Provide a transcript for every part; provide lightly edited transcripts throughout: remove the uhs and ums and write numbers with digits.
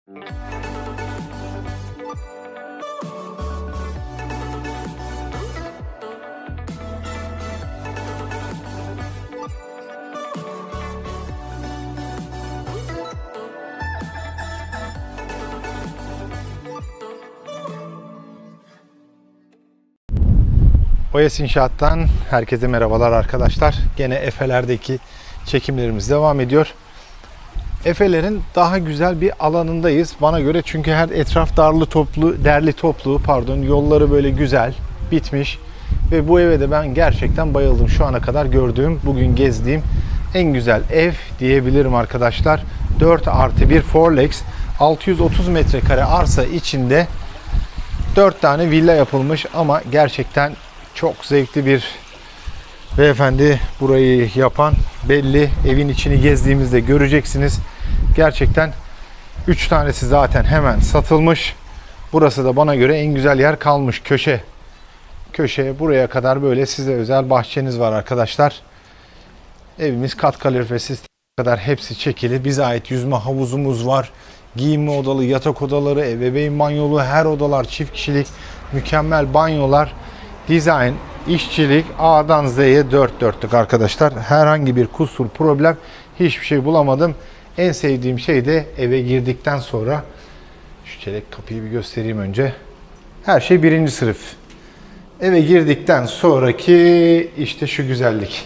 Oyas İnşaat'tan herkese merhabalar arkadaşlar. Gene Efe'lerdeki çekimlerimiz devam ediyor. Efe'lerin daha güzel bir alanındayız bana göre, çünkü her etraf derli toplu, yolları böyle güzel, bitmiş ve bu eve de ben gerçekten bayıldım. Şu ana kadar gördüğüm, bugün gezdiğim en güzel ev diyebilirim arkadaşlar. 4+1 Forlex, 630 metrekare arsa içinde 4 tane villa yapılmış ama gerçekten çok zevkli bir beyefendi burayı yapan belli. Evin içini gezdiğimizde göreceksiniz. Gerçekten 3 tanesi zaten hemen satılmış. Burası da bana göre en güzel yer kalmış. Köşeye buraya kadar böyle size özel bahçeniz var arkadaşlar. Evimiz kat kalorifesi kadar hepsi çekili. Bize ait yüzme havuzumuz var. Giyinme odalı, yatak odaları, ebeveyn banyolu, her odalar çift kişilik, mükemmel banyolar. Dizayn, işçilik A'dan Z'ye 4 dörtlük arkadaşlar. Herhangi bir kusur, problem hiçbir şey bulamadım. En sevdiğim şey de eve girdikten sonra, şu çelik kapıyı bir göstereyim önce. Her şey birinci sınıf. Eve girdikten sonraki işte şu güzellik.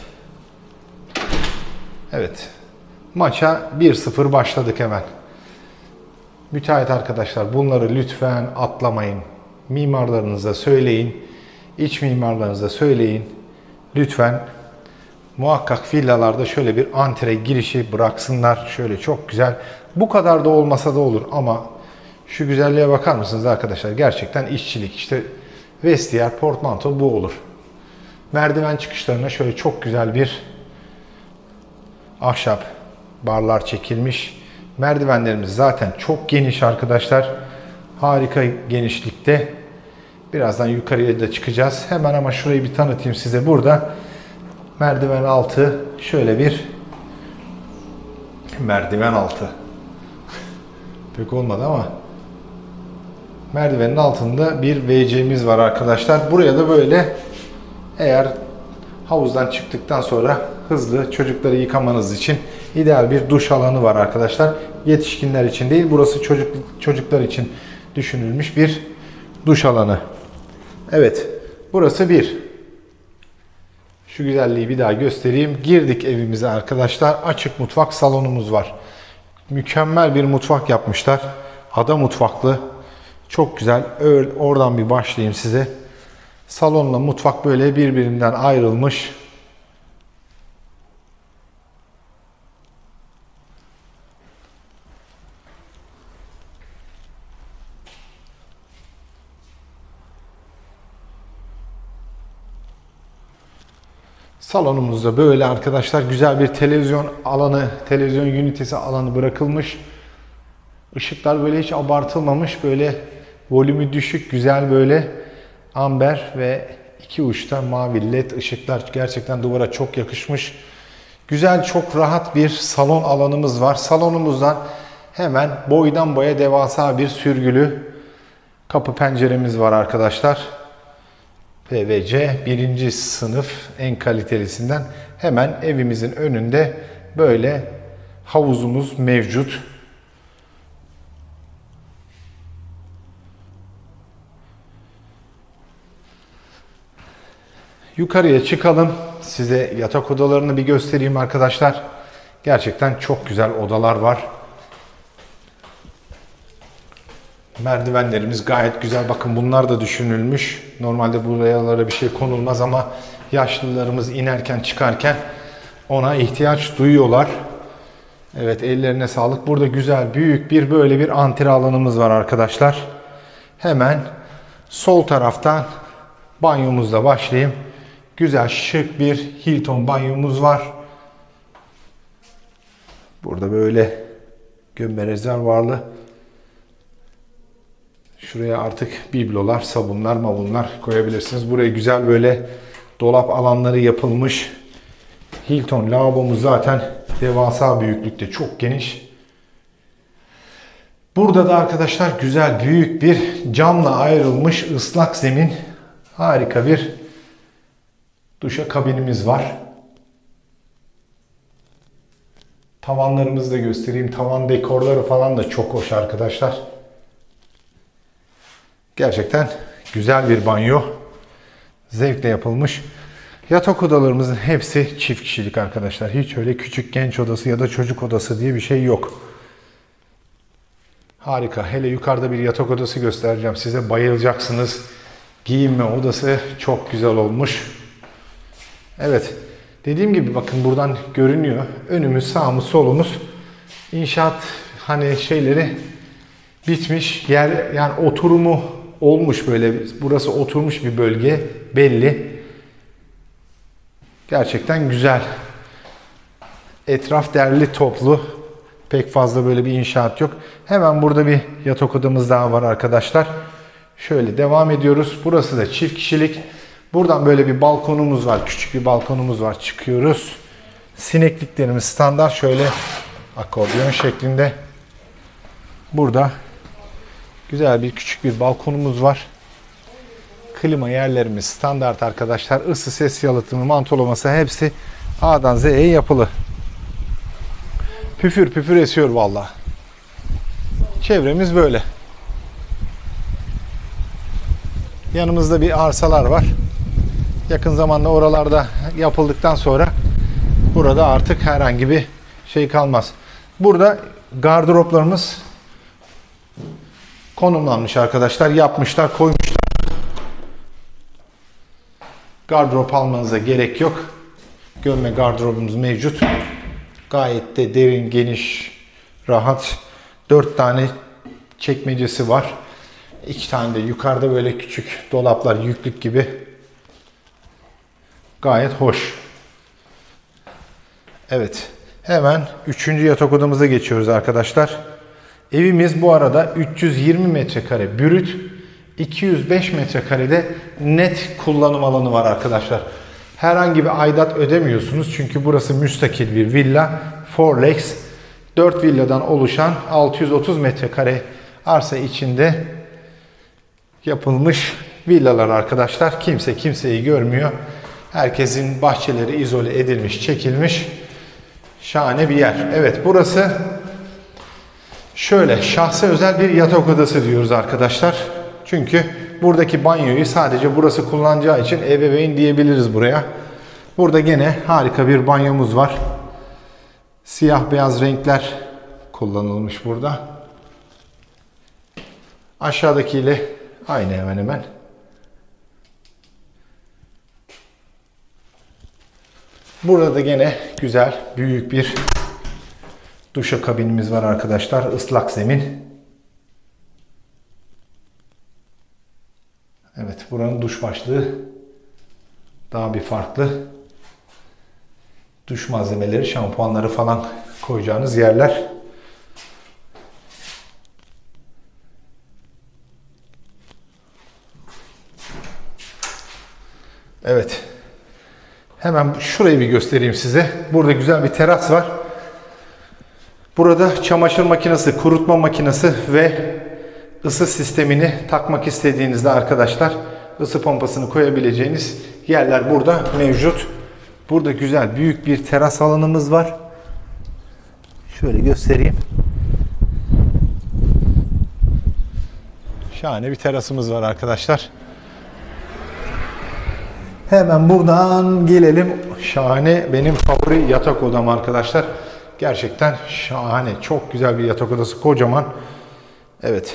Evet. Maça 1-0 başladık hemen. Müteahhit arkadaşlar, bunları lütfen atlamayın. Mimarlarınıza söyleyin. İç mimarlarınıza söyleyin. Lütfen muhakkak villalarda şöyle bir antre girişi bıraksınlar. Şöyle çok güzel. Bu kadar da olmasa da olur ama şu güzelliğe bakar mısınız arkadaşlar? Gerçekten işçilik. İşte vestiyer, portmanto bu olur. Merdiven çıkışlarına şöyle çok güzel bir ahşap barlar çekilmiş. Merdivenlerimiz zaten çok geniş arkadaşlar. Harika genişlikte. Birazdan yukarıya da çıkacağız. Hemen ama şurayı bir tanıtayım size. Burada merdiven altı şöyle bir merdiven altı. Pek olmadı ama merdivenin altında bir WC'miz var arkadaşlar. Buraya da böyle, eğer havuzdan çıktıktan sonra hızlı çocukları yıkamanız için ideal bir duş alanı var arkadaşlar. Yetişkinler için değil, burası çocuklar için düşünülmüş bir duş alanı. Evet, burası bir. Şu güzelliği bir daha göstereyim. Girdik evimize arkadaşlar. Açık mutfak salonumuz var. Mükemmel bir mutfak yapmışlar. Ada mutfaklı. Çok güzel. Oradan bir başlayayım size. Salonla mutfak böyle birbirinden ayrılmış. Salonumuzda böyle arkadaşlar güzel bir televizyon alanı, televizyon ünitesi alanı bırakılmış. Işıklar böyle hiç abartılmamış, böyle volümü düşük, güzel böyle amber ve iki uçta mavi led ışıklar gerçekten duvara çok yakışmış. Güzel, çok rahat bir salon alanımız var. Salonumuzdan hemen boydan boya devasa bir sürgülü kapı penceremiz var arkadaşlar. PVC birinci sınıf en kalitelisinden. Hemen evimizin önünde böyle havuzumuz mevcut. Yukarıya çıkalım. Size yatak odalarını bir göstereyim arkadaşlar. Gerçekten çok güzel odalar var. Merdivenlerimiz gayet güzel. Bakın bunlar da düşünülmüş. Normalde buralara bir şey konulmaz ama yaşlılarımız inerken çıkarken ona ihtiyaç duyuyorlar. Evet, ellerine sağlık. Burada güzel büyük bir böyle bir antre alanımız var arkadaşlar. Hemen sol taraftan banyomuzla başlayayım. Güzel şık bir Hilton banyomuz var. Burada böyle gömme rezervuarlı. Şuraya artık biblolar, sabunlar, mavunlar koyabilirsiniz. Buraya güzel böyle dolap alanları yapılmış. Hilton lavabomuz zaten devasa büyüklükte, çok geniş. Burada da arkadaşlar güzel büyük bir camla ayrılmış ıslak zemin, harika bir duşakabinimiz var. Tavanlarımızı da göstereyim. Tavan dekorları falan da çok hoş arkadaşlar. Gerçekten güzel bir banyo. Zevkle yapılmış. Yatak odalarımızın hepsi çift kişilik arkadaşlar. Hiç öyle küçük genç odası ya da çocuk odası diye bir şey yok. Harika. Hele yukarıda bir yatak odası göstereceğim size. Bayılacaksınız. Giyinme odası çok güzel olmuş. Evet. Dediğim gibi bakın buradan görünüyor. Önümüz, sağımız, solumuz. İnşaat hani şeyleri bitmiş. Yer yani oturumu olmuş böyle. Burası oturmuş bir bölge. Belli. Gerçekten güzel. Etraf derli toplu. Pek fazla böyle bir inşaat yok. Hemen burada bir yatak odamız daha var arkadaşlar. Şöyle devam ediyoruz. Burası da çift kişilik. Buradan böyle bir balkonumuz var. Küçük bir balkonumuz var. Çıkıyoruz. Sinekliklerimiz standart. Şöyle akordeon şeklinde. Burada güzel bir küçük bir balkonumuz var. Klima yerlerimiz standart arkadaşlar. Isı, ses yalıtımı, mantolaması hepsi A'dan Z'ye yapılı. Püfür püfür esiyor vallahi. Çevremiz böyle. Yanımızda bir arsalar var. Yakın zamanda oralarda yapıldıktan sonra burada artık herhangi bir şey kalmaz. Burada gardıroplarımız konumlanmış arkadaşlar. Yapmışlar, koymuşlar. Gardırop almanıza gerek yok. Gömme gardırobumuz mevcut. Gayet de derin, geniş, rahat. 4 tane çekmecesi var. 2 tane de yukarıda böyle küçük dolaplar, yüklük gibi. Gayet hoş. Evet. Hemen 3. yatak odamıza geçiyoruz arkadaşlar. Evimiz bu arada 320 metrekare brüt, 205 metrekarede net kullanım alanı var arkadaşlar. Herhangi bir aidat ödemiyorsunuz çünkü burası müstakil bir villa. Fourlex 4 villadan oluşan 630 metrekare arsa içinde yapılmış villalar arkadaşlar. Kimse kimseyi görmüyor. Herkesin bahçeleri izole edilmiş, çekilmiş. Şahane bir yer. Evet, burası şöyle şahsa özel bir yatak odası diyoruz arkadaşlar. Çünkü buradaki banyoyu sadece burası kullanacağı için ebeveyn diyebiliriz buraya. Burada gene harika bir banyomuz var. Siyah beyaz renkler kullanılmış burada. Aşağıdakiyle aynı hemen hemen. Burada da gene güzel büyük bir duşakabinimiz var arkadaşlar. Islak zemin. Evet, buranın duş başlığı daha bir farklı. Duş malzemeleri, şampuanları falan koyacağınız yerler. Evet. Hemen şurayı bir göstereyim size. Burada güzel bir teras var. Burada çamaşır makinesi, kurutma makinesi ve ısı sistemini takmak istediğinizde arkadaşlar ısı pompasını koyabileceğiniz yerler burada mevcut. Burada güzel büyük bir teras alanımız var. Şöyle göstereyim. Şahane bir terasımız var arkadaşlar. Hemen buradan gelelim. Şahane benim favori yatak odam arkadaşlar. Gerçekten şahane. Çok güzel bir yatak odası. Kocaman. Evet.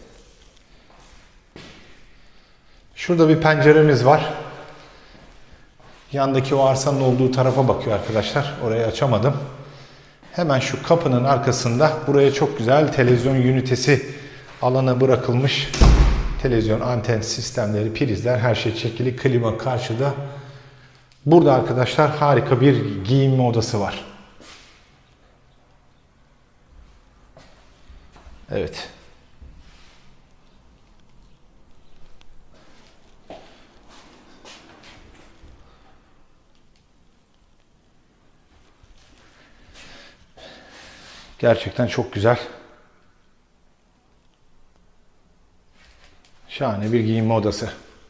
Şurada bir penceremiz var. Yandaki o arsanın olduğu tarafa bakıyor arkadaşlar. Orayı açamadım. Hemen şu kapının arkasında buraya çok güzel televizyon ünitesi alanı bırakılmış. Televizyon, anten sistemleri, prizler, her şey çekili. Klima karşıda. Burada arkadaşlar harika bir giyinme odası var. Evet. Gerçekten çok güzel. Şahane bir giyinme odası.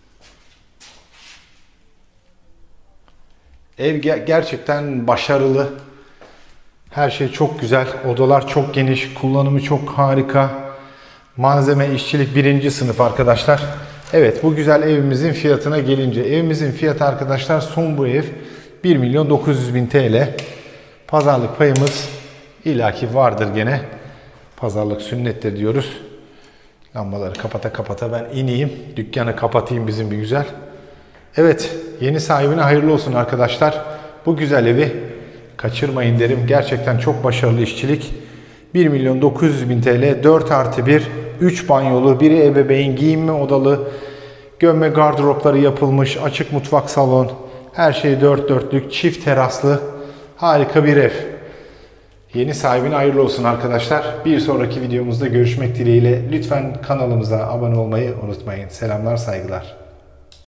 Ev gerçekten başarılı. Her şey çok güzel. Odalar çok geniş. Kullanımı çok harika. Malzeme, işçilik birinci sınıf arkadaşlar. Evet, bu güzel evimizin fiyatına gelince. Evimizin fiyatı arkadaşlar, son bu ev 1.900.000 TL. Pazarlık payımız illaki vardır gene. Pazarlık sünnettir diyoruz. Lambaları kapata kapata ben ineyim. Dükkanı kapatayım bizim bir güzel. Evet, yeni sahibine hayırlı olsun arkadaşlar. Bu güzel evi kaçırmayın derim. Gerçekten çok başarılı işçilik. 1.900.000 TL, 4+1, 3 banyolu, biri ebeveyn, giyinme odalı, gömme gardıropları yapılmış, açık mutfak salon, her şey dört dörtlük, çift teraslı, harika bir ev. Yeni sahibine hayırlı olsun arkadaşlar. Bir sonraki videomuzda görüşmek dileğiyle. Lütfen kanalımıza abone olmayı unutmayın. Selamlar, saygılar.